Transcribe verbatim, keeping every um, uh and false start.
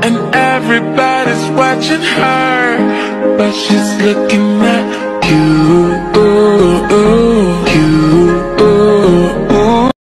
and everybody's watching her, but she's looking at you.